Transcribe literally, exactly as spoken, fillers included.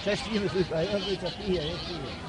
zestien minuten, ja, dat is dat hier, hè, zie je.